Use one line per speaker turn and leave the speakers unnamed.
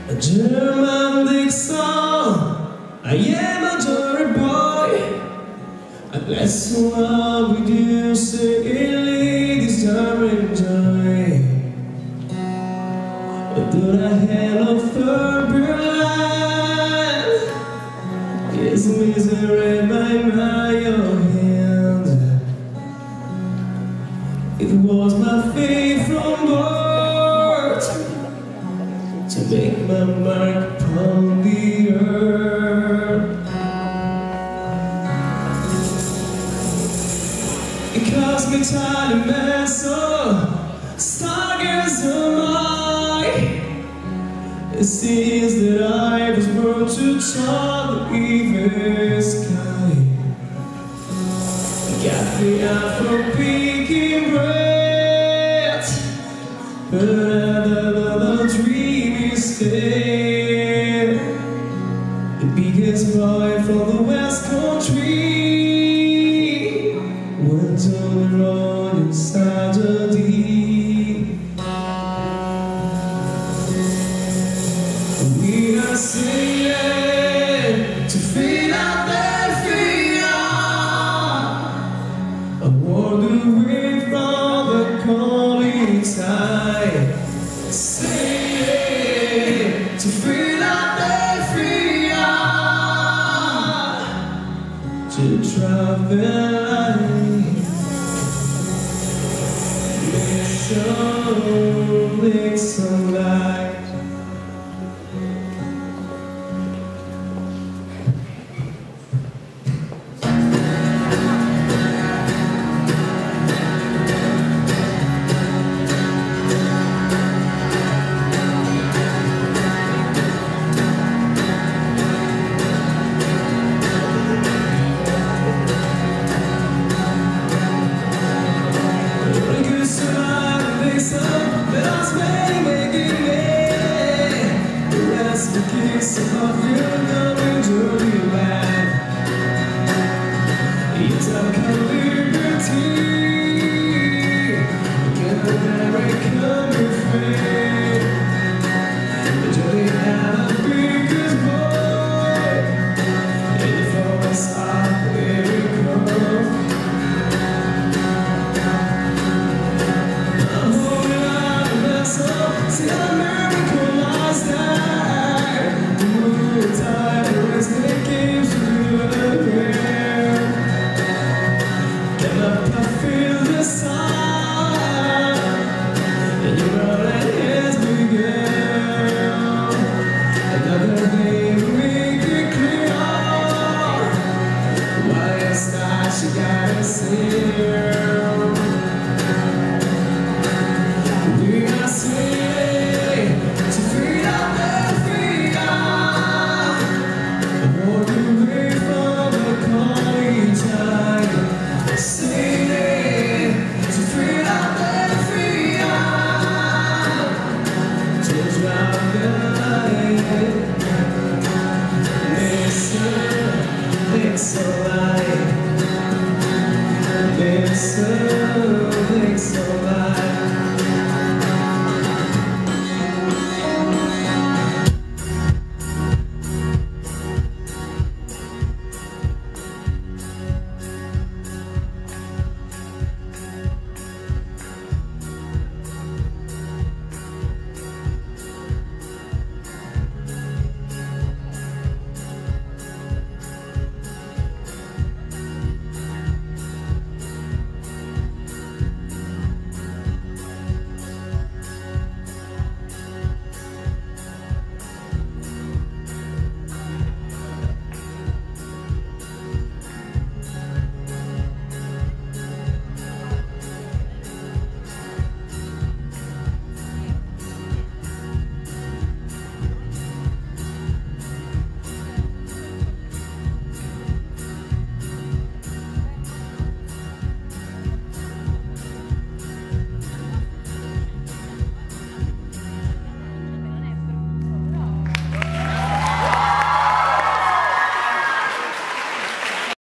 A German dick song. I am a dirty boy. I bless you love with you, say this time enjoy. But do I have a third life? Is misery by your hand? It was my fate from birth to make my mark upon the earth. It cost me time to mess up, stargazers am I. It seems that I was born to charm the evening sky. It got me out from picking breath, but another dream instead. The biggest boy from the West Country went on the road inside the deep. We are singing to feed out that fear. I wander away from the calling tide. Singing to feed out that fear. To travel life. Make some light. The kiss of your love.